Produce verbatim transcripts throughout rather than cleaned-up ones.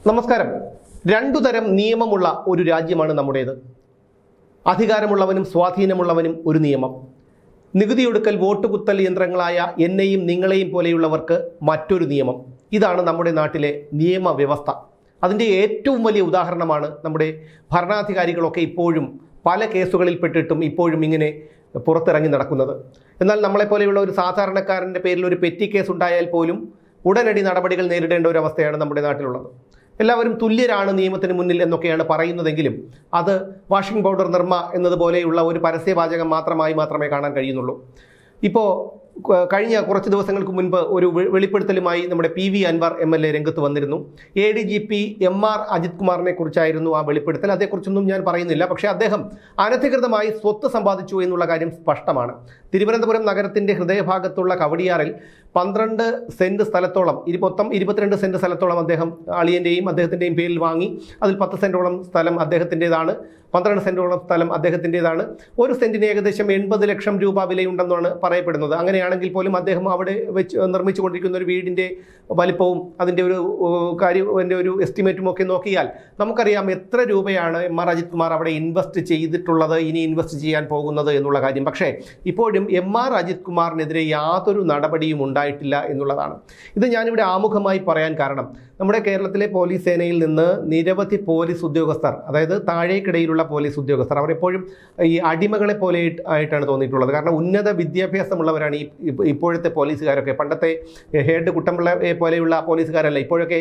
നമസ്കാരം. രണ്ടു തരം നിയമമുള്ള ഒരു രാജ്യമാണ് നമ്മുടേത്. അധികാരമുള്ളവനും സ്വാധീനമുള്ളവനും ഒരു നിയമം, നികുതിയൊടുക്കൽ വോട്ട് കുത്തൽ യന്ത്രങ്ങളായ എന്നെയും നിങ്ങളെയും പോലെയുള്ളവർക്ക് മറ്റൊരു നിയമം. ഇതാണ് നമ്മുടെ നാട്ടിലെ നിയമവ്യവസ്ഥ. അതിൻ്റെ ഏറ്റവും വലിയ ഉദാഹരണമാണ് നമ്മുടെ ഭരണാധികാരികളൊക്കെ ഇപ്പോഴും പല കേസുകളിൽ പെട്ടിട്ടും ഇപ്പോഴും ഇങ്ങനെ പുറത്തിറങ്ങി നടക്കുന്നത്. എന്നാൽ നമ്മളെപ്പോലെയുള്ള ഒരു സാധാരണക്കാരൻ്റെ പേരിൽ ഒരു പെറ്റി കേസ് ഉണ്ടായാൽ പോലും ഉടനടി നടപടികൾ നേരിടേണ്ട ഒരു അവസ്ഥയാണ് നമ്മുടെ നാട്ടിലുള്ളത്. എല്ലാവരും തുല്യരാണ് നിയമത്തിന് മുന്നിൽ എന്നൊക്കെയാണ് പറയുന്നതെങ്കിലും അത് വാഷിംഗ് പൗഡർ നിർമ്മ എന്നതുപോലെയുള്ള ഒരു പരസ്യവാചകം മാത്രമായി മാത്രമേ കാണാൻ കഴിയുന്നുള്ളൂ. ഇപ്പോൾ കഴിഞ്ഞ കുറച്ച് ദിവസങ്ങൾക്ക് മുൻപ് ഒരു വെളിപ്പെടുത്തലുമായി നമ്മുടെ P V Anvar M L A രംഗത്ത് വന്നിരുന്നു. A D G P M R Ajith കുമാറിനെ കുറിച്ചായിരുന്നു ആ വെളിപ്പെടുത്തൽ. അതേക്കുറിച്ചൊന്നും ഞാൻ പറയുന്നില്ല. പക്ഷേ അദ്ദേഹം അനധികൃതമായി സ്വത്ത് സമ്പാദിച്ചു എന്നുള്ള കാര്യം സ്പഷ്ടമാണ്. തിരുവനന്തപുരം നഗരത്തിൻ്റെ ഹൃദയഭാഗത്തുള്ള കവടിയാറിൽ പന്ത്രണ്ട് സെൻറ്റ് സ്ഥലത്തോളം ഇരു മൊത്തം ഇരുപത്തിരണ്ട് സെൻറ്റ് സ്ഥലത്തോളം അദ്ദേഹം അളിയൻ്റെയും അദ്ദേഹത്തിൻ്റെയും പേരിൽ വാങ്ങി. അതിൽ പത്ത് സെൻറ്റോളം സ്ഥലം അദ്ദേഹത്തിൻ്റെതാണ്, പന്ത്രണ്ട് സെൻറ്റോളം സ്ഥലം അദ്ദേഹത്തിൻ്റെതാണ്. ഒരു സെൻറ്റിന് ഏകദേശം എൺപത് ലക്ഷം രൂപ വിലയുണ്ടെന്നാണ് പറയപ്പെടുന്നത്. അങ്ങനെയാണെങ്കിൽ പോലും അദ്ദേഹം അവിടെ വെച്ച് നിർമ്മിച്ചു കൊണ്ടിരിക്കുന്ന ഒരു വീടിൻ്റെ വലിപ്പവും അതിൻ്റെ ഒരു കാര്യം അതിൻ്റെ ഒരു എസ്റ്റിമേറ്റും ഒക്കെ നോക്കിയാൽ നമുക്കറിയാം എത്ര രൂപയാണ് എം ആർ അജിത് കുമാർ അവിടെ ഇൻവെസ്റ്റ് ചെയ്തിട്ടുള്ളത്, ഇനി ഇൻവെസ്റ്റ് ചെയ്യാൻ പോകുന്നത് എന്നുള്ള കാര്യം. പക്ഷേ ഇപ്പോഴും എം ആർ അജിത് കുമാറിനെതിരെ യാതൊരു നടപടിയും ഉണ്ടായിട്ടില്ല എന്നുള്ളതാണ്. ഇത് ഞാനിവിടെ ആമുഖമായി പറയാൻ കാരണം നമ്മുടെ കേരളത്തിലെ പോലീസ് സേനയിൽ നിന്ന് നിരവധി പോലീസ് ഉദ്യോഗസ്ഥർ, അതായത് താഴേക്കിടയിലുള്ള പോലീസ് ഉദ്യോഗസ്ഥർ, അവർ എപ്പോഴും ഈ അടിമകളെ പോലെ ആയിട്ടാണ് തോന്നിയിട്ടുള്ളത്. കാരണം ഉന്നത വിദ്യാഭ്യാസമുള്ളവരാണ് ഈ ഇപ്പോഴത്തെ പോലീസുകാരൊക്കെ. പണ്ടത്തെ ഹെഡ് കുട്ടമ്പിള്ളയെ പോലെയുള്ള പോലീസുകാരല്ല. ഇപ്പോഴൊക്കെ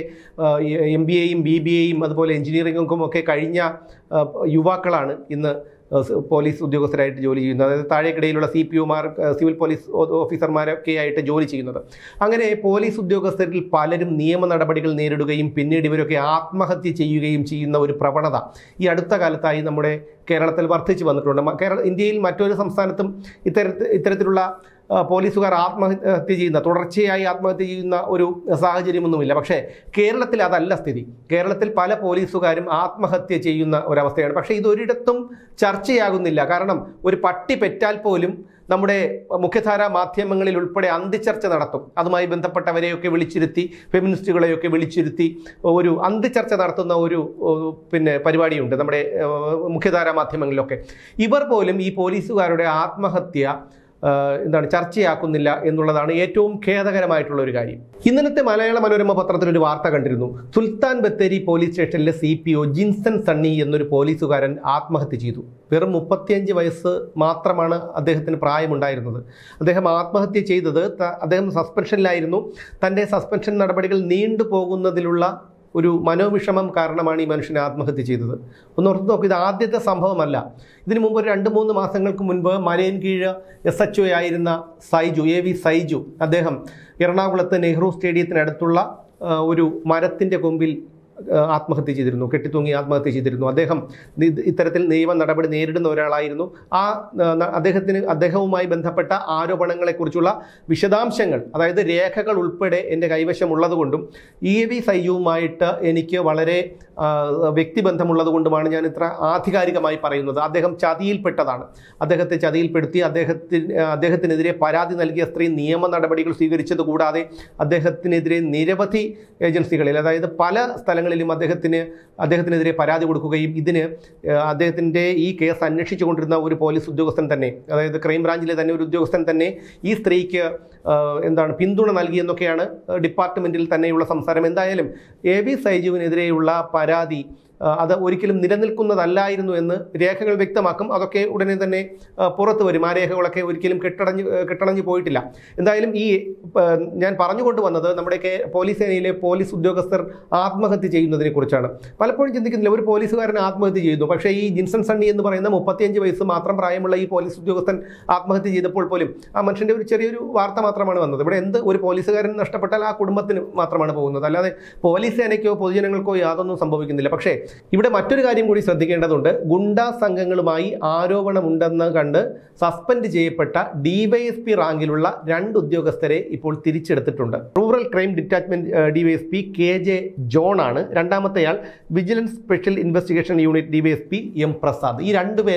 എം ബി എയും ബി ബി എയും അതുപോലെ എഞ്ചിനീയറിംഗും ഒക്കെ കഴിഞ്ഞ യുവാക്കളാണ് ഇന്ന് പോലീസ് ഉദ്യോഗസ്ഥരായിട്ട് ജോലി ചെയ്യുന്നത്. അതായത് താഴേക്കിടയിലുള്ള സി പി ഒമാർ, സിവിൽ പോലീസ് ഓഫീസർമാരൊക്കെ ആയിട്ട് ജോലി ചെയ്യുന്നത്. അങ്ങനെ പോലീസ് ഉദ്യോഗസ്ഥരിൽ പലരും നിയമ നടപടികൾ നേരിടുകയും പിന്നീട് ഇവരൊക്കെ ആത്മഹത്യ ചെയ്യുകയും ചെയ്യുന്ന ഒരു പ്രവണത ഈ അടുത്ത കാലത്തായി നമ്മുടെ കേരളത്തിൽ വർദ്ധിച്ചു വന്നിട്ടുണ്ട്. കേരള ഇന്ത്യയിൽ മറ്റൊരു സംസ്ഥാനത്തും ഇത്തരത്തിൽ ഇത്തരത്തിലുള്ള പോലീസുകാർ ആത്മഹത്യ ചെയ്യുന്ന തുടർച്ചയായി ആത്മഹത്യ ചെയ്യുന്ന ഒരു സാഹചര്യമൊന്നുമില്ല. പക്ഷേ കേരളത്തിൽ അതല്ല സ്ഥിതി. കേരളത്തിൽ പല പോലീസുകാരും ആത്മഹത്യ ചെയ്യുന്ന ഒരവസ്ഥയാണ്. പക്ഷേ ഇതൊരിടത്തും ചർച്ചയാകുന്നില്ല. കാരണം ഒരു പട്ടി പെറ്റാൽ പോലും നമ്മുടെ മുഖ്യധാരാ മാധ്യമങ്ങളിൽ ഉൾപ്പെടെ അന്തിച്ചർച്ച നടത്തും. അതുമായി ബന്ധപ്പെട്ടവരെയൊക്കെ വിളിച്ചിരുത്തി, ഫെമിനിസ്റ്റുകളെയൊക്കെ വിളിച്ചിരുത്തി ഒരു അന്തിച്ചർച്ച നടത്തുന്ന ഒരു പിന്നെ പരിപാടിയുണ്ട് നമ്മുടെ മുഖ്യധാരാ മാധ്യമങ്ങളിലൊക്കെ. ഇവർ പോലും ഈ പോലീസുകാരുടെ ആത്മഹത്യ എന്താണ് ചർച്ചയാക്കുന്നില്ല എന്നുള്ളതാണ് ഏറ്റവും ഖേദകരമായിട്ടുള്ള ഒരു കാര്യം. ഇന്നലത്തെ മലയാള മനോരമ പത്രത്തിലൊരു വാർത്ത കണ്ടിരുന്നു. സുൽത്താൻ ബത്തേരി പോലീസ് സ്റ്റേഷനിലെ C P O Jinson Sunny എന്നൊരു പോലീസുകാരൻ ആത്മഹത്യ ചെയ്തു. വെറും മുപ്പത്തിയഞ്ച് വയസ്സ് മാത്രമാണ് അദ്ദേഹത്തിന് പ്രായമുണ്ടായിരുന്നത്. അദ്ദേഹം ആത്മഹത്യ ചെയ്തത് അദ്ദേഹം സസ്പെൻഷനിലായിരുന്നു. തൻ്റെ സസ്പെൻഷൻ നടപടികൾ നീണ്ടുപോകുന്നതിലുള്ള ഒരു മനോവിഷമം കാരണമാണ് ഈ മനുഷ്യനെ ആത്മഹത്യ ചെയ്തത്. ഒന്ന് ഓർത്ത് നോക്കും, ഇത് ആദ്യത്തെ സംഭവമല്ല. ഇതിനു മുമ്പ് ഒരു രണ്ട് മൂന്ന് മാസങ്ങൾക്ക് മുൻപ് മലയൻകീഴ് എസ് എച്ച് ഒ ആയിരുന്ന സൈജു, എ വി സൈജു, അദ്ദേഹം എറണാകുളത്ത് നെഹ്റു സ്റ്റേഡിയത്തിനടുത്തുള്ള ഒരു മരത്തിൻ്റെ കൊമ്പിൽ ആത്മഹത്യ ചെയ്തിരുന്നു, കെട്ടിത്തൂങ്ങി ആത്മഹത്യ ചെയ്തിരുന്നു. അദ്ദേഹം ഇത്തരത്തിൽ നിയമ നടപടി നേരിടുന്ന ഒരാളായിരുന്നു. ആ അദ്ദേഹത്തിന് അദ്ദേഹവുമായി ബന്ധപ്പെട്ട ആരോപണങ്ങളെക്കുറിച്ചുള്ള വിശദാംശങ്ങൾ, അതായത് രേഖകൾ ഉൾപ്പെടെ എൻ്റെ കൈവശമുള്ളതുകൊണ്ടും ഇ വി സയ്യുവുമായിട്ട് എനിക്ക് വളരെ വ്യക്തിബന്ധമുള്ളത് കൊണ്ടുമാണ് ഞാൻ ഇത്ര ആധികാരികമായി പറയുന്നത്. അദ്ദേഹം ചതിയിൽപ്പെട്ടതാണ്. അദ്ദേഹത്തെ ചതിയിൽപ്പെടുത്തി അദ്ദേഹത്തിന് അദ്ദേഹത്തിനെതിരെ പരാതി നൽകിയ സ്ത്രീ നിയമ നടപടികൾ സ്വീകരിച്ചത് കൂടാതെ അദ്ദേഹത്തിനെതിരെ നിരവധി ഏജൻസികളിൽ, അതായത് പല സ്ഥലങ്ങളിലും അദ്ദേഹത്തിന് അദ്ദേഹത്തിനെതിരെ പരാതി കൊടുക്കുകയും ഇതിന് അദ്ദേഹത്തിൻ്റെ ഈ കേസ് അന്വേഷിച്ചു കൊണ്ടിരുന്ന ഒരു പോലീസ് ഉദ്യോഗസ്ഥൻ തന്നെ, അതായത് ക്രൈംബ്രാഞ്ചിലെ തന്നെ ഒരു ഉദ്യോഗസ്ഥൻ തന്നെ ഈ സ്ത്രീക്ക് എന്താണ് പിന്തുണ നൽകിയെന്നൊക്കെയാണ് ഡിപ്പാർട്ട്മെൻറ്റിൽ തന്നെയുള്ള സംസാരം. എന്തായാലും എ വി സൈജുവിനെതിരെയുള്ള പരാതി അത് ഒരിക്കലും നിലനിൽക്കുന്നതല്ലായിരുന്നു എന്ന് രേഖകൾ വ്യക്തമാക്കും. അതൊക്കെ ഉടനെ തന്നെ പുറത്തു വരും. ആ രേഖകളൊക്കെ ഒരിക്കലും കെട്ടടഞ്ഞ് കെട്ടടഞ്ഞു പോയിട്ടില്ല. എന്തായാലും ഈ ഞാൻ പറഞ്ഞുകൊണ്ട് വന്നത് നമ്മുടെ പോലീസ് സേനയിലെ പോലീസ് ഉദ്യോഗസ്ഥർ ആത്മഹത്യ ചെയ്യുന്നതിനെ കുറിച്ചാണ്. പലപ്പോഴും ചിന്തിക്കുന്നില്ല, ഒരു പോലീസുകാരൻ ആത്മഹത്യ ചെയ്യുന്നു. പക്ഷേ ഈ ജിൻസൺ സണ്ണി എന്ന് പറയുന്ന മുപ്പത്തിയഞ്ച് വയസ്സ് മാത്രം പ്രായമുള്ള ഈ പോലീസ് ഉദ്യോഗസ്ഥൻ ആത്മഹത്യ ചെയ്തപ്പോൾ പോലും ആ മനുഷ്യൻ്റെ ഒരു ചെറിയൊരു വാർത്ത മാത്രമാണ് വന്നത്. ഇവിടെ എന്ത് ഒരു പോലീസുകാരൻ നഷ്ടപ്പെട്ടാൽ ആ കുടുംബത്തിന് മാത്രമാണ് പോകുന്നത്, അല്ലാതെ പോലീസ് സേനയ്ക്കോ പൊതുജനങ്ങൾക്കോ യാതൊന്നും സംഭവിക്കുന്നില്ല. പക്ഷേ ഇവിടെ മറ്റൊരു കാര്യം കൂടി ശ്രദ്ധിക്കേണ്ടതുണ്ട്. ഗുണ്ടാ സംഘങ്ങളുമായി ആരോപണമുണ്ടെന്ന് കണ്ട് സസ്പെൻഡ് ചെയ്യപ്പെട്ട ഡിവൈഎസ്പി റാങ്കിലുള്ള രണ്ട് ഉദ്യോഗസ്ഥരെ ഇപ്പോൾ തിരിച്ചെടുത്തിട്ടുണ്ട്. Rural crime detachment DYSP K J John ആണ്. രണ്ടാമത്തെയാൾ vigilance special investigation unit DYSP M Prasad. ഈ രണ്ടുപേരെയും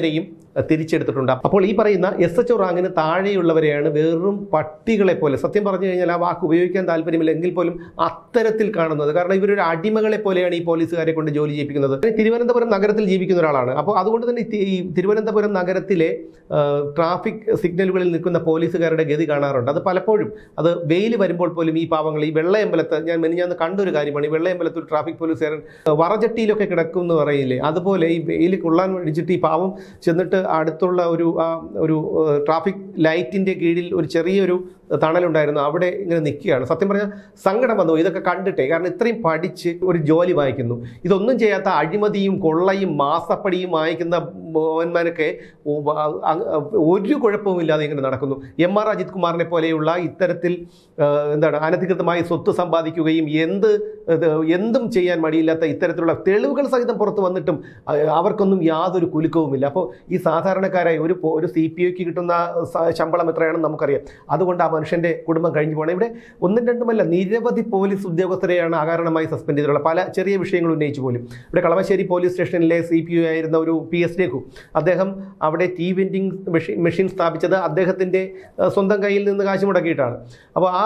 തിരിച്ചെടുത്തിട്ടുണ്ട്. അപ്പോൾ ഈ പറയുന്ന എസ് എച്ച് ഒ റാങ്കിന് താഴെയുള്ളവരെയാണ് വെറും പട്ടികളെ പോലെ, സത്യം പറഞ്ഞു കഴിഞ്ഞാൽ ആ വാക്ക് ഉപയോഗിക്കാൻ താല്പര്യമില്ല എങ്കിൽ പോലും അത്തരത്തിൽ കാണുന്നത്. കാരണം ഇവരൊരു അടിമകളെ പോലെയാണ് ഈ പോലീസുകാരെ കൊണ്ട് ജോലി ചെയ്യിപ്പിക്കുന്നത്. തിരുവനന്തപുരം നഗരത്തിൽ ജീവിക്കുന്ന ഒരാളാണ്. അപ്പോൾ അതുകൊണ്ട് തന്നെ ഈ തിരുവനന്തപുരം നഗരത്തിലെ ട്രാഫിക് സിഗ്നലുകളിൽ നിൽക്കുന്ന പോലീസുകാരുടെ ഗതി കാണാറുണ്ട്. അത് പലപ്പോഴും അത് വെയിൽ വരുമ്പോൾ പോലും ഈ പാവങ്ങൾ, ഈ വെള്ളയമ്പലത്ത് ഞാൻ മെനിഞ്ഞാന്ന് കണ്ടൊരു കാര്യമാണ്, ഈ വെള്ളയമ്പലത്ത് ഒരു ട്രാഫിക് പോലീസുകാരൻ വറചട്ടിയിലൊക്കെ കിടക്കും എന്ന് പറയില്ലേ, അതുപോലെ ഈ വെയിൽ കൊള്ളാൻ വേണ്ടിച്ചിട്ട് ഈ പാവം ചെന്നിട്ട് അടുത്തുള്ള ഒരു ഒരു ട്രാഫിക് ലൈറ്റിൻ്റെ കീഴിൽ ഒരു ചെറിയൊരു തണലുണ്ടായിരുന്നു, അവിടെ ഇങ്ങനെ നിൽക്കുകയാണ്. സത്യം പറഞ്ഞാൽ സങ്കടം വന്നു ഇതൊക്കെ കണ്ടിട്ടേ. കാരണം ഇത്രയും പഠിച്ച് ഒരു ജോലി വായിക്കുന്നു, ഇതൊന്നും ചെയ്യാത്ത അഴിമതിയും കൊള്ളയും മാസപ്പടിയും വായിക്കുന്ന മോഹന്മാരൊക്കെ ഒരു കുഴപ്പവുമില്ലാതെ ഇങ്ങനെ നടക്കുന്നു. എം ആർ അജിത് കുമാറിനെ പോലെയുള്ള ഇത്തരത്തിൽ എന്താണ് അനധികൃതമായി സ്വത്ത് സമ്പാദിക്കുകയും എന്ത് എന്തും ചെയ്യാൻ മടിയില്ലാത്ത ഇത്തരത്തിലുള്ള തെളിവുകൾ സഹിതം പുറത്ത് വന്നിട്ടും അവർക്കൊന്നും യാതൊരു കുലുക്കവുമില്ല. അപ്പോൾ ഈ സാധാരണക്കാരായി ഒരു ഒരു സി പി ഒക്ക് കിട്ടുന്ന ശമ്പളം എത്രയാണെന്ന് നമുക്കറിയാം. അതുകൊണ്ട് ആ മനുഷ്യൻ്റെ കുടുംബം കഴിഞ്ഞു പോകണം. ഇവിടെ ഒന്നും രണ്ടുമല്ല, നിരവധി പോലീസ് ഉദ്യോഗസ്ഥരെയാണ് അകാരണമായി സസ്പെൻഡ് ചെയ്തിട്ടുള്ള പല ചെറിയ വിഷയങ്ങൾ ഉന്നയിച്ചു പോലും. ഇവിടെ കളമശ്ശേരി പോലീസ് സ്റ്റേഷനിലെ സി പി ഒ ആയിരുന്ന ഒരു പി എസ് രഘു, അദ്ദേഹം അവിടെ ടീ വെൻഡിങ് മെഷീൻ മെഷീൻ സ്ഥാപിച്ചത് അദ്ദേഹത്തിൻ്റെ സ്വന്തം കയ്യിൽ നിന്ന് കാശ് മുടക്കിയിട്ടാണ്. അപ്പോൾ ആ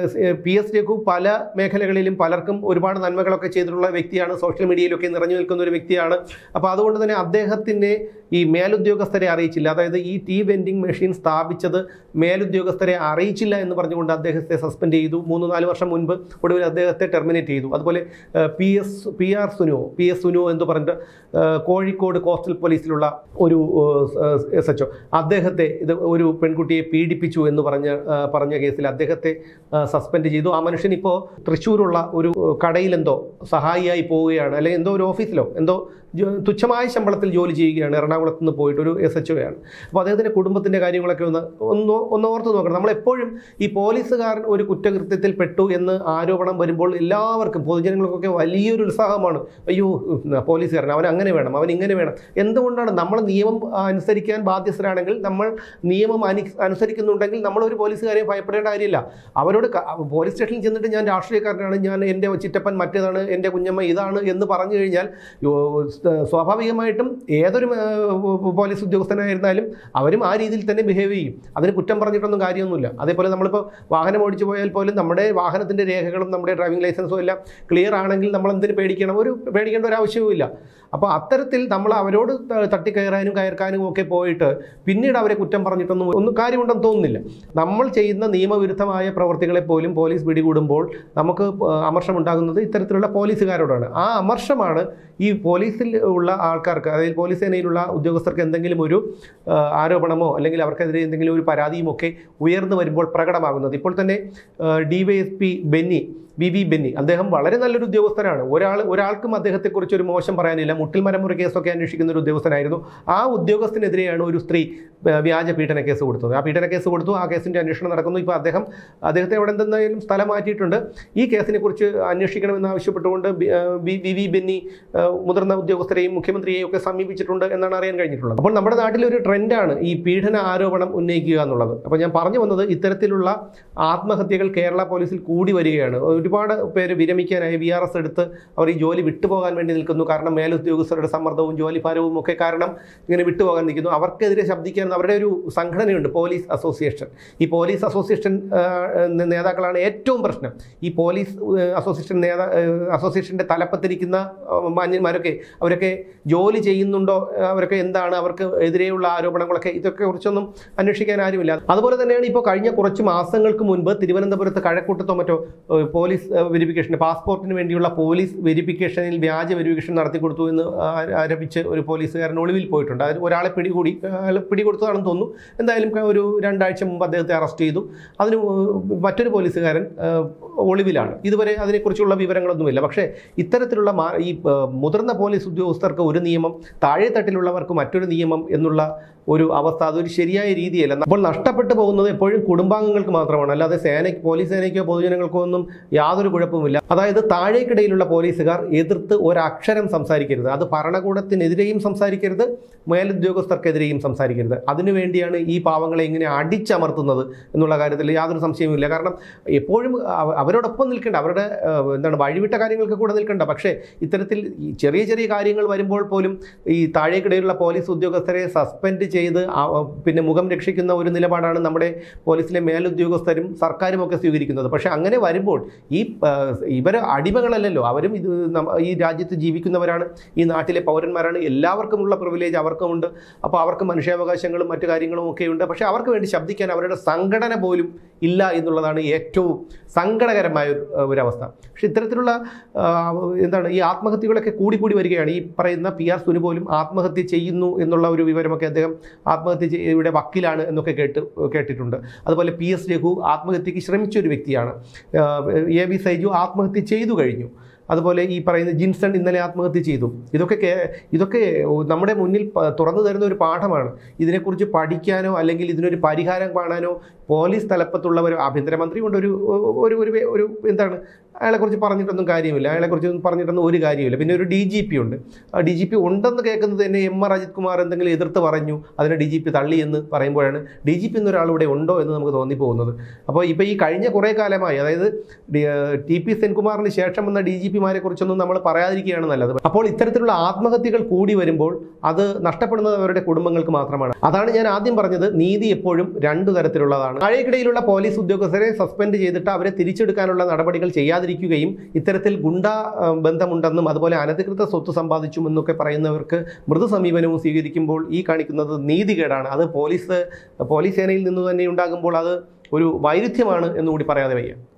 പി എസ് രഘു പല മേഖലകളിലും പലർക്കും ഒരുപാട് നന്മകളൊക്കെ ചെയ്തിട്ടുള്ള വ്യക്തിയാണ്, സോഷ്യൽ മീഡിയയിലൊക്കെ നിറഞ്ഞു നിൽക്കുന്ന ഒരു വ്യക്തിയാണ്. അപ്പോൾ അതുകൊണ്ട് തന്നെ അദ്ദേഹത്തിൻ്റെ ഈ മേലുദ്യോഗസ്ഥരെ അറിയിച്ചില്ല, അതായത് ഈ ടീ വെൻഡിങ് മെഷീൻ സ്ഥാപിച്ചത് മേലുദ്യോഗസ്ഥരെ അറിയിച്ചില്ല എന്ന് പറഞ്ഞുകൊണ്ട് അദ്ദേഹത്തെ സസ്പെൻഡ് ചെയ്തു. മൂന്ന് നാല് വർഷം മുൻപ് ഒടുവിൽ അദ്ദേഹത്തെ ടെർമിനേറ്റ് ചെയ്തു. അതുപോലെ P S P R Suno P S Suno എന്ന് പറഞ്ഞിട്ട് കോഴിക്കോട് കോസ്റ്റൽ പോലീസിലുള്ള ഒരു എസ് എച്ച് ഒ, അദ്ദേഹത്തെ ഇത് ഒരു പെൺകുട്ടിയെ പീഡിപ്പിച്ചു എന്ന് പറഞ്ഞ പറഞ്ഞ കേസിൽ അദ്ദേഹത്തെ സസ്പെൻഡ് ചെയ്തു. ആ മനുഷ്യൻ ഇപ്പോൾ തൃശ്ശൂരുള്ള ഒരു കടയിലെന്തോ സഹായിയായി പോവുകയാണ്, അല്ലെങ്കിൽ എന്തോ ഒരു ഓഫീസിലോ എന്തോ തുച്ഛമായ ശമ്പളത്തിൽ ജോലി ചെയ്യുകയാണ്. എറണാകുളത്ത് നിന്ന് പോയിട്ട് ഒരു എസ് എച്ച് ഒ ആണ്. അപ്പോൾ അദ്ദേഹത്തിൻ്റെ കുടുംബത്തിൻ്റെ കാര്യങ്ങളൊക്കെ ഒന്ന് ഒന്ന് ഒന്ന് ഓർത്ത് നോക്കണം. നമ്മളെപ്പോഴും ഈ പോലീസുകാരൻ ഒരു കുറ്റകൃത്യത്തിൽ പെട്ടു എന്ന് ആരോപണം വരുമ്പോൾ എല്ലാവർക്കും പൊതുജനങ്ങൾക്കൊക്കെ വലിയൊരു ഉത്സാഹമാണ്. അയ്യോ പോലീസുകാരൻ അവൻ അങ്ങനെ വേണം, അവൻ ഇങ്ങനെ വേണം. എന്തുകൊണ്ടാണ്? നമ്മൾ നിയമം അനുസരിക്കാൻ ബാധ്യസ്ഥരാണെങ്കിൽ, നമ്മൾ നിയമം അനു അനുസരിക്കുന്നുണ്ടെങ്കിൽ നമ്മളൊരു പോലീസുകാരെയും ഭയപ്പെടേണ്ട കാര്യമില്ല. അവരോട് പോലീസ് സ്റ്റേഷനിൽ ചെന്നിട്ട് ഞാൻ രാഷ്ട്രീയക്കാരനാണ്, ഞാൻ എൻ്റെ ചിറ്റപ്പൻ മറ്റേതാണ്, എൻ്റെ കുഞ്ഞമ്മ ഇതാണ് എന്ന് പറഞ്ഞു കഴിഞ്ഞാൽ സ്വാഭാവികമായിട്ടും ഏതൊരു പോലീസ് ഉദ്യോഗസ്ഥനായിരുന്നാലും അവരും ആ രീതിയിൽ തന്നെ ബിഹേവ് ചെയ്യും. അതിന് കുറ്റം പറഞ്ഞിട്ടൊന്നും കാര്യമൊന്നുമില്ല. അതേപോലെ നമ്മളിപ്പോൾ വാഹനം ഓടിച്ചു പോയാൽ പോലും നമ്മുടെ വാഹനത്തിൻ്റെ രേഖകളും നമ്മുടെ ഡ്രൈവിംഗ് ലൈസൻസും എല്ലാം ക്ലിയർ ആണെങ്കിൽ നമ്മൾ എന്തിന് പേടിക്കണം? ഒരു പേടിക്കേണ്ട ഒരു ആവശ്യവുമില്ല. അപ്പോൾ അത്തരത്തിൽ നമ്മൾ അവരോട് തട്ടിക്കയറാനും കയർക്കാനും ഒക്കെ പോയിട്ട് പിന്നീട് അവരെ കുറ്റം പറഞ്ഞിട്ടൊന്നും ഒന്നും കാര്യമുണ്ടെന്ന് തോന്നുന്നില്ല. നമ്മൾ ചെയ്യുന്ന നിയമവിരുദ്ധമായ പ്രവൃത്തികളെ പോലും പോലീസ് പിടികൂടുമ്പോൾ നമുക്ക് അമർഷമുണ്ടാകുന്നത് ഇത്തരത്തിലുള്ള പോലീസുകാരോടാണ്. ആ അമർഷമാണ് ഈ പോലീസിൽ ഉള്ള ആൾക്കാർക്ക്, അതായത് പോലീസ് സേനയിലുള്ള ഉദ്യോഗസ്ഥർക്ക് എന്തെങ്കിലും ഒരു ആരോപണമോ അല്ലെങ്കിൽ അവർക്കെതിരെ എന്തെങ്കിലും ഒരു പരാതിയും ഒക്കെ ഉയർന്നു വരുമ്പോൾ പ്രകടമാകുന്നത്. ഇപ്പോൾ തന്നെ D Y S P Benny V V Benny, അദ്ദേഹം വളരെ നല്ലൊരു ഉദ്യോഗസ്ഥനാണ്. ഒരാൾ ഒരാൾക്കും അദ്ദേഹത്തെക്കുറിച്ച് ഒരു മോശം പറയാനില്ല. മുട്ടിൽ മരമുറി കേസൊക്കെ അന്വേഷിക്കുന്ന ഒരു ഉദ്യോഗസ്ഥനായിരുന്നു. ആ ഉദ്യോഗസ്ഥനെതിരെയാണ് ഒരു സ്ത്രീ വ്യാജ പീഡന കേസ് കൊടുത്തത്. ആ പീഡന കേസ് കൊടുത്തു. ആ കേസിൻ്റെ അന്വേഷണം നടക്കുന്നു. ഇപ്പോൾ അദ്ദേഹം അദ്ദേഹത്തെ എവിടെ എന്തെന്നായാലും സ്ഥലം മാറ്റിയിട്ടുണ്ട്. ഈ കേസിനെ കുറിച്ച് അന്വേഷിക്കണമെന്ന് ആവശ്യപ്പെട്ടുകൊണ്ട് വി വി ബെന്നി മുതിർന്ന ഉദ്യോഗസ്ഥരെയും മുഖ്യമന്ത്രിയെയും ഒക്കെ സമീപിച്ചിട്ടുണ്ട് എന്നാണ് അറിയാൻ കഴിഞ്ഞിട്ടുള്ളത്. അപ്പോൾ നമ്മുടെ നാട്ടിലൊരു ട്രെൻഡാണ് ഈ പീഡന ആരോപണം ഉന്നയിക്കുക എന്നുള്ളത്. അപ്പോൾ ഞാൻ പറഞ്ഞു വന്നത്, ഇത്തരത്തിലുള്ള ആത്മഹത്യകൾ കേരള പോലീസിൽ കൂടി വരികയാണ്. ഒരുപാട് പേര് വിരമിക്കാനായി വി ആർ എസ് എടുത്ത് അവർ ഈ ജോലി വിട്ടുപോകാൻ വേണ്ടി നിൽക്കുന്നു. കാരണം മേലുദ്യോഗസ്ഥരുടെ സമ്മർദ്ദവും ജോലിഭാരവും ഒക്കെ കാരണം ഇങ്ങനെ വിട്ടുപോകാൻ നിൽക്കുന്നു. അവർക്കെതിരെ ശബ്ദിക്കാൻ അവരുടെ ഒരു സംഘടനയുണ്ട്, പോലീസ് അസോസിയേഷൻ. ഈ പോലീസ് അസോസിയേഷൻ നേതാക്കളാണ് ഏറ്റവും പ്രശ്നം. ഈ പോലീസ് അസോസിയേഷൻ നേതാ അസോസിയേഷൻ്റെ തലപ്പത്തിരിക്കുന്ന മാന്യന്മാരൊക്കെ അവരൊക്കെ ജോലി ചെയ്യുന്നുണ്ടോ, അവരൊക്കെ എന്താണ്, അവർക്ക് എതിരെയുള്ള ആരോപണങ്ങളൊക്കെ, ഇതൊക്കെ കുറിച്ചൊന്നും അന്വേഷിക്കാൻ ആരുമില്ല. അതുപോലെ തന്നെയാണ് ഇപ്പോൾ കഴിഞ്ഞ കുറച്ച് മാസങ്ങൾക്ക് മുൻപ് തിരുവനന്തപുരത്ത് കഴക്കൂട്ടത്തോ മറ്റോ പോലീസ് വെരിഫിക്കേഷൻ, പാസ്പോർട്ടിന് വേണ്ടിയുള്ള പോലീസ് വെരിഫിക്കേഷനിൽ വ്യാജ വെരിഫിക്കേഷൻ നടത്തി കൊടുത്തു എന്ന് ആരോപിച്ച് ഒരു പോലീസുകാരൻ ഒളിവിൽ പോയിട്ടുണ്ട്. അതിന് ഒരാളെ പിടികൂടി പിടികൊടുത്തതാണെന്ന് തോന്നുന്നു. എന്തായാലും ഒരു രണ്ടാഴ്ച മുമ്പ് അദ്ദേഹത്തെ അറസ്റ്റ് ചെയ്തു. അതിന് മറ്റൊരു പോലീസുകാരൻ ഒളിവിലാണ്. ഇതുവരെ അതിനെക്കുറിച്ചുള്ള വിവരങ്ങളൊന്നുമില്ല. പക്ഷേ ഇത്തരത്തിലുള്ള ഈ മുതിർന്ന പോലീസ് ഉദ്യോഗസ്ഥർക്ക് ഒരു നിയമം, താഴെത്തട്ടിലുള്ളവർക്ക് മറ്റൊരു നിയമം എന്നുള്ള ഒരു അവസ്ഥ, അതൊരു ശരിയായ രീതിയല്ല. അപ്പോൾ നഷ്ടപ്പെട്ടു പോകുന്നത് എപ്പോഴും കുടുംബാംഗങ്ങൾക്ക് മാത്രമാണ്, അല്ലാതെ സേനയ്ക്ക് പോലീസ് സേനയ്ക്കോ പൊതുജനങ്ങൾക്കോ ഒന്നും യാതൊരു കുഴപ്പമില്ല. അതായത് താഴേക്കിടയിലുള്ള പോലീസുകാർ എതിർത്ത് ഒരക്ഷരം സംസാരിക്കരുത്. അത് ഭരണകൂടത്തിനെതിരെയും സംസാരിക്കരുത്, മേലുദ്യോഗസ്ഥർക്കെതിരെയും സംസാരിക്കരുത്. അതിനുവേണ്ടിയാണ് ഈ പാവങ്ങളെ ഇങ്ങനെ അടിച്ചമർത്തുന്നത് എന്നുള്ള കാര്യത്തിൽ യാതൊരു സംശയവുമില്ല. കാരണം എപ്പോഴും അവരോടൊപ്പം നിൽക്കേണ്ട, അവരുടെ എന്താണ് വഴിവിട്ട കാര്യങ്ങൾക്ക് കൂടെ നിൽക്കേണ്ട. പക്ഷേ ഇത്തരത്തിൽ ചെറിയ ചെറിയ കാര്യങ്ങൾ വരുമ്പോൾ പോലും ഈ താഴേക്കിടയിലുള്ള പോലീസ് ഉദ്യോഗസ്ഥരെ സസ്പെൻഡ് ചെയ്ത് പിന്നെ മുഖം രക്ഷിക്കുന്ന ഒരു നിലപാടാണ് നമ്മുടെ പോലീസിലെ മേലുദ്യോഗസ്ഥരും സർക്കാരും ഒക്കെ സ്വീകരിക്കുന്നത്. പക്ഷേ അങ്ങനെ വരുമ്പോൾ ഈ ഇവർ അടിമകളല്ലല്ലോ, അവരും ഇത് ഈ രാജ്യത്ത് ജീവിക്കുന്നവരാണ്, ഈ നാട്ടിലെ പൗരന്മാരാണ്. എല്ലാവർക്കുമുള്ള പ്രിവിലേജ് അവർക്കുമുണ്ട്. അപ്പോൾ അവർക്ക് മനുഷ്യാവകാശങ്ങളും മറ്റു കാര്യങ്ങളും ഒക്കെ ഉണ്ട്. പക്ഷേ അവർക്ക് വേണ്ടി ശബ്ദിക്കാൻ അവരുടെ സംഘടന പോലും ഇല്ല എന്നുള്ളതാണ് ഏറ്റവും സങ്കടകരമായ ഒരവസ്ഥ. പക്ഷെ ഇത്തരത്തിലുള്ള എന്താണ് ഈ ആത്മഹത്യകളൊക്കെ കൂടി കൂടി വരികയാണ്. ഈ പറയുന്ന പി ആർ സുനി പോലും ആത്മഹത്യ ചെയ്യുന്നു എന്നുള്ള ഒരു വിവരമൊക്കെ അദ്ദേഹം ആത്മഹത്യ ഇവിടെ വക്കീലാണ് എന്നൊക്കെ കേട്ട് കേട്ടിട്ടുണ്ട്. അതുപോലെ പി എസ് രഘു ആത്മഹത്യക്ക് ശ്രമിച്ച ഒരു വ്യക്തിയാണ്. എ വി സൈജു ആത്മഹത്യ ചെയ്തു കഴിഞ്ഞു. അതുപോലെ ഈ പറയുന്ന ജിൻസൺ ഇന്നലെ ആത്മഹത്യ ചെയ്തു. ഇതൊക്കെ ഇതൊക്കെ നമ്മുടെ മുന്നിൽ തുറന്നു തരുന്ന ഒരു പാഠമാണ്. ഇതിനെക്കുറിച്ച് പഠിക്കാനോ അല്ലെങ്കിൽ ഇതിനൊരു പരിഹാരം കാണാനോ പോലീസ് തലപ്പത്തുള്ളവർ, ആഭ്യന്തരമന്ത്രി കൊണ്ട് ഒരു ഒരു ഒരു എന്താണ് അയാളെക്കുറിച്ച് പറഞ്ഞിട്ടൊന്നും കാര്യമില്ല. അയാളെക്കുറിച്ച് പറഞ്ഞിട്ടൊന്നും ഒരു കാര്യമില്ല. പിന്നെ ഒരു ഡി ജി പി ഉണ്ട്. ആ ഡി ജി പി ഉണ്ടെന്ന് കേൾക്കുന്നത് തന്നെ എം ആർ അജിത് കുമാർ എന്തെങ്കിലും എതിർത്ത് പറഞ്ഞു, അതിനെ ഡി ജി പി തള്ളി എന്ന് പറയുമ്പോഴാണ് ഡി ജി പി എന്നൊരാൾ ഇവിടെ ഉണ്ടോ എന്ന് നമുക്ക് തോന്നിപ്പോകുന്നത്. അപ്പോൾ ഇപ്പോൾ ഈ കഴിഞ്ഞ കുറേ കാലമായി, അതായത് ടി പി സെൻകുമാറിന് ശേഷം വന്ന ഡി ജി പിമാരെ കുറിച്ചൊന്നും നമ്മൾ പറയാതിരിക്കുകയാണ് നല്ലത്. അപ്പോൾ ഇത്തരത്തിലുള്ള ആത്മഹത്യകൾ കൂടി വരുമ്പോൾ അത് നഷ്ടപ്പെടുന്നത് അവരുടെ കുടുംബങ്ങൾക്ക് മാത്രമാണ്. അതാണ് ഞാൻ ആദ്യം പറഞ്ഞത്, നീതി എപ്പോഴും രണ്ടു തരത്തിലുള്ളതാണ്. താഴേക്കിടയിലുള്ള പോലീസ് ഉദ്യോഗസ്ഥരെ സസ്പെൻഡ് ചെയ്തിട്ട് അവരെ തിരിച്ചെടുക്കാനുള്ള നടപടികൾ ചെയ്യാതിരിക്കുകയും ഇത്തരത്തിൽ ഗുണ്ടാ ബന്ധമുണ്ടെന്നും അതുപോലെ അനധികൃത സ്വത്ത് സമ്പാദിച്ചുമെന്നൊക്കെ പറയുന്നവർക്ക് മൃദു സമീപനവും സ്വീകരിക്കുമ്പോൾ ഈ കാണിക്കുന്നത് നീതികേടാണ്. അത് പോലീസ് പോലീസ് സേനയിൽ നിന്ന് തന്നെ ഉണ്ടാകുമ്പോൾ അത് ഒരു വൈരുദ്ധ്യമാണ് എന്നുകൂടി പറയാതെ വയ്യ.